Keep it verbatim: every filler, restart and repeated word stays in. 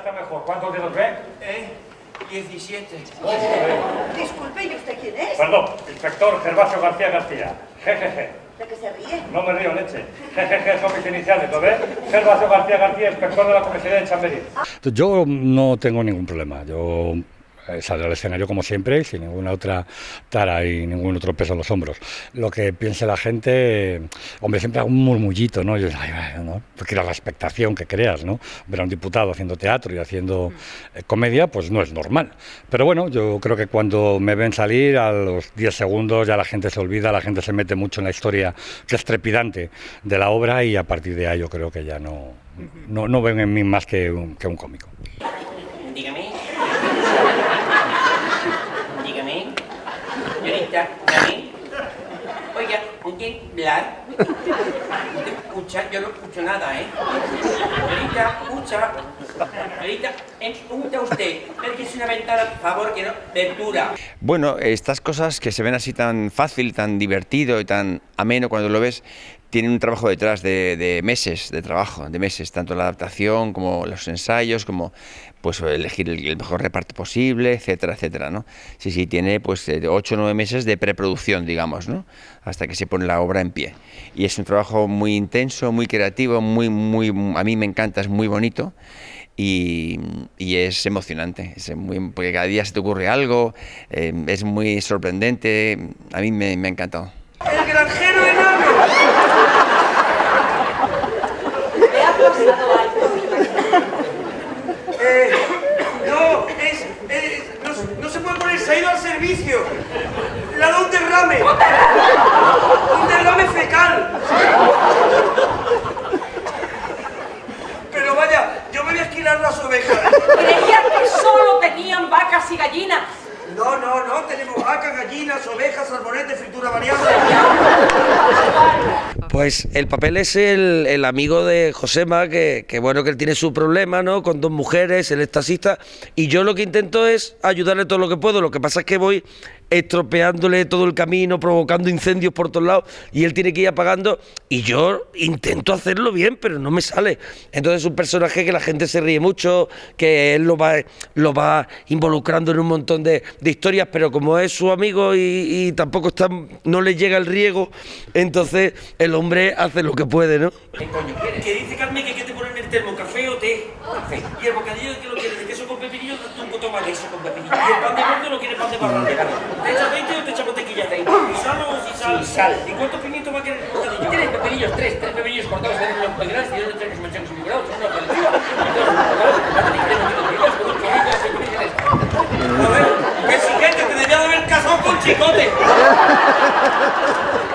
está mejor. ¿Cuántos dedos ve? ¿Eh? diecisiete. Oh, Disculpe, ¿y usted quién es? Perdón, inspector Gervasio García García. Jejeje. ¿De qué se ríe? No me río, leche. Jejeje, son mis iniciales, ¿lo ves? Gervasio García García, inspector de la comisaría de Chamberí. Yo no tengo ningún problema. Yo saldré al escenario como siempre, sin ninguna otra tara y ningún otro peso en los hombros. Lo que piense la gente, hombre, siempre hago un murmullito, ¿no? Yo, ay, ¿no? Porque era la expectación que creas, ¿no? Ver a un diputado haciendo teatro y haciendo eh, comedia, pues no es normal. Pero bueno, yo creo que cuando me ven salir, a los diez segundos ya la gente se olvida, la gente se mete mucho en la historia que es trepidante de la obra y a partir de ahí yo creo que ya no, no, no ven en mí más que un, que un cómico. Dígame. Dígame. Señorita, dígame. Oiga, ¿usted hablar? ¿Usted escucha? Yo no escucho nada, ¿eh? Señorita, escucha. Señorita, escucha usted. Ver que es una ventana, por favor, que no. Lectura. Bueno, estas cosas que se ven así tan fácil, tan divertido y tan ameno cuando lo ves, tienen un trabajo detrás de, de meses de trabajo, de meses, tanto la adaptación como los ensayos, como pues elegir el, el mejor reparto posible, etcétera, etcétera, ¿no? Sí, sí, tiene pues ocho o nueve meses de preproducción, digamos, ¿no? Hasta que se pone la obra en pie. Y es un trabajo muy intenso, muy creativo, muy, muy, a mí me encanta, es muy bonito. Y, y es emocionante, es muy, porque cada día se te ocurre algo, eh, es muy sorprendente, a mí me, me ha encantado. ¡El granjero enano! ¿Le ha pasado algo? Eh, no, es, es no, no se puede poner, se ha ido al servicio. Le ha dado un derrame. Un derrame fecal. Pero vaya, yo me voy a esquilar las ovejas. Creía que solo tenían vacas y gallinas. No, no, no, tenemos vacas, gallinas, ovejas, salmonetes, fritura variada. Pues el papel es el, el amigo de Josema, que, que bueno, que él tiene su problema, ¿no? Con dos mujeres, él es taxista, y yo lo que intento es ayudarle todo lo que puedo. Lo que pasa es que voy estropeándole todo el camino, provocando incendios por todos lados, y él tiene que ir apagando, y yo intento hacerlo bien, pero no me sale. Entonces es un personaje que la gente se ríe mucho, que él lo va, lo va involucrando en un montón de, de historias, pero como es su amigo y, y tampoco está, no le llega el riego, entonces el hombre hace lo que puede, ¿no? ¿Qué coño quieres? Que dice Carmen que, que te ponen en el termo, café o té. Café. Y el bocadillo que lo quieres, de queso con pepinillo, tú un poco más de eso con pepinillo. Y el pan de gordo lo quieres pan de barra. ¿Te echa aceite o te echa mantequilla? ¿Aceite? ¿Y sal o sin sal? Sin sal. ¿Y cuántos pimientos va a querer el bocadillo? Tres pepinillos, tres, tres pepinillos cortados en los pegras y dos tres manchegos figurados, uno para el A ver, qué exigente, te debía de haber casado con chicote.